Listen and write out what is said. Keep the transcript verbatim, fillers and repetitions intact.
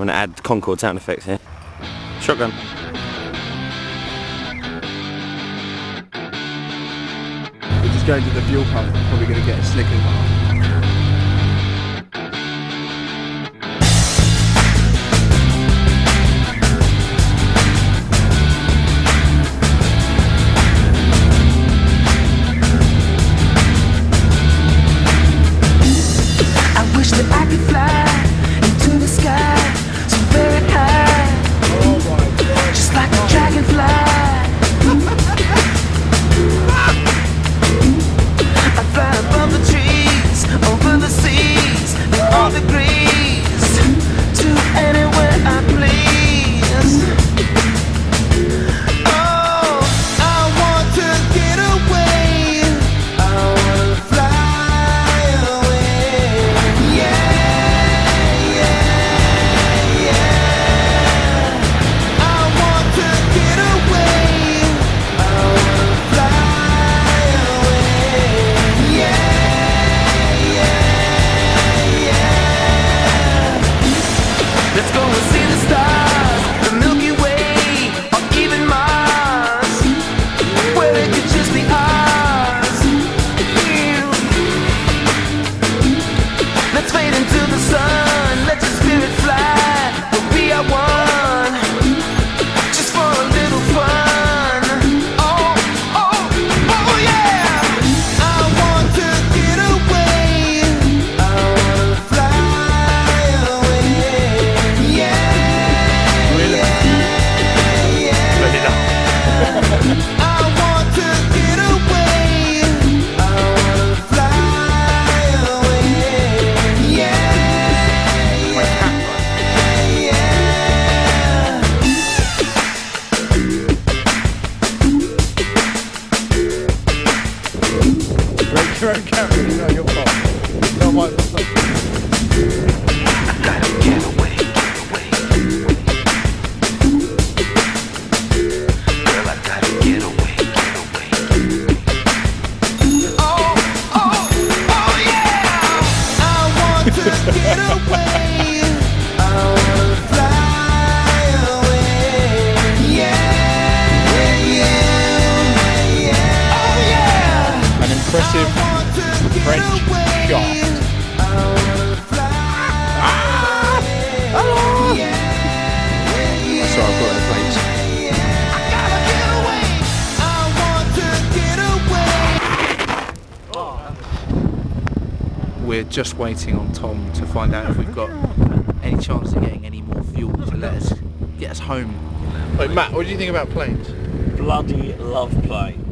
going to add Concorde sound effects here. Shotgun. We're just going to the fuel pump, probably going to get a Snickers bar. Your own camera, it's not your fault. It's not my fault. I gotta get away, get away, get away. Girl, I gotta get away, get away, get away. Oh, oh, oh yeah! I want to get away. I wanna fly away. Yeah, yeah, yeah. Oh yeah! An impressive French shaft. Ah! Hello! Sorry, I've got it, please. I gotta get away. I want to get away. We're just waiting on Tom to find out if we've got any chance of getting any more fuel to let us get us home. Wait, Matt, what do you think about planes? Bloody love planes.